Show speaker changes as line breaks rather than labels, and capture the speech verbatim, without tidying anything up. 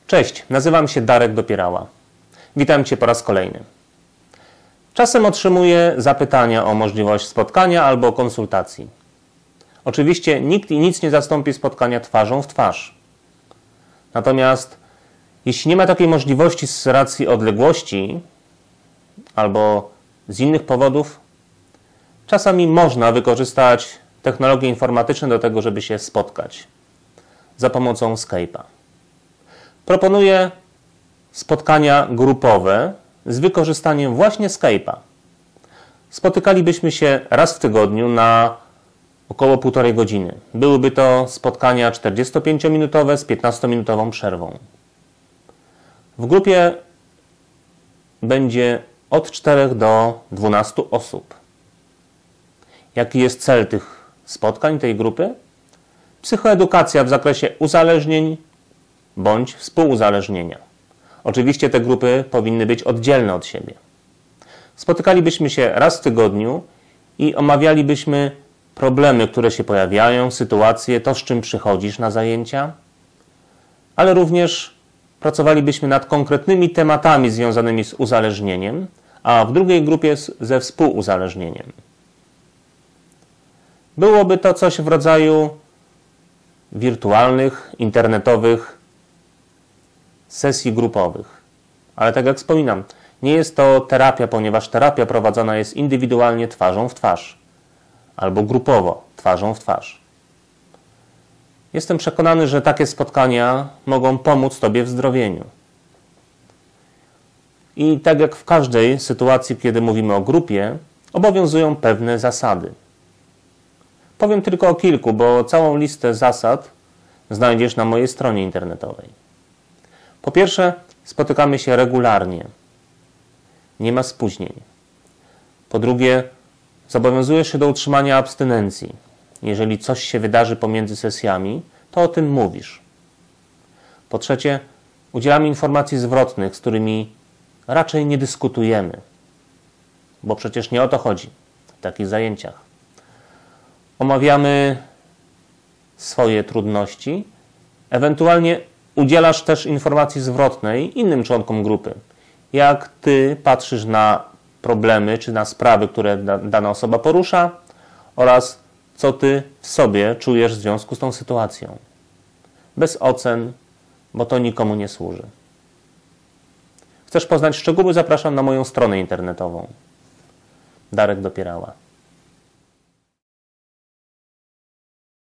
Cześć, nazywam się Darek Dopierała. Witam Cię po raz kolejny. Czasem otrzymuję zapytania o możliwość spotkania albo konsultacji. Oczywiście nikt i nic nie zastąpi spotkania twarzą w twarz. Natomiast jeśli nie ma takiej możliwości z racji odległości albo z innych powodów, czasami można wykorzystać technologie informatyczne do tego, żeby się spotkać za pomocą Skype'a. Proponuję spotkania grupowe z wykorzystaniem właśnie Skype'a. Spotykalibyśmy się raz w tygodniu na około półtorej godziny. Byłyby to spotkania czterdziestopięciominutowe z piętnastominutową przerwą. W grupie będzie od czterech do dwunastu osób. Jaki jest cel tych spotkań, tej grupy? Psychoedukacja w zakresie uzależnień bądź współuzależnienia. Oczywiście te grupy powinny być oddzielne od siebie. Spotykalibyśmy się raz w tygodniu i omawialibyśmy problemy, które się pojawiają, sytuacje, to z czym przychodzisz na zajęcia, ale również pracowalibyśmy nad konkretnymi tematami związanymi z uzależnieniem, a w drugiej grupie ze współuzależnieniem. Byłoby to coś w rodzaju wirtualnych, internetowych sesji grupowych. Ale tak jak wspominam, nie jest to terapia, ponieważ terapia prowadzona jest indywidualnie twarzą w twarz albo grupowo twarzą w twarz. Jestem przekonany, że takie spotkania mogą pomóc Tobie w zdrowieniu. I tak jak w każdej sytuacji, kiedy mówimy o grupie, obowiązują pewne zasady. Powiem tylko o kilku, bo całą listę zasad znajdziesz na mojej stronie internetowej. Po pierwsze, spotykamy się regularnie. Nie ma spóźnień. Po drugie, zobowiązujesz się do utrzymania abstynencji. Jeżeli coś się wydarzy pomiędzy sesjami, to o tym mówisz. Po trzecie, udzielamy informacji zwrotnych, z którymi raczej nie dyskutujemy, bo przecież nie o to chodzi w takich zajęciach. Omawiamy swoje trudności, ewentualnie udzielasz też informacji zwrotnej innym członkom grupy. Jak Ty patrzysz na problemy czy na sprawy, które dana osoba porusza oraz co Ty w sobie czujesz w związku z tą sytuacją. Bez ocen, bo to nikomu nie służy. Chcesz poznać szczegóły? Zapraszam na moją stronę internetową. Darek Dopierała.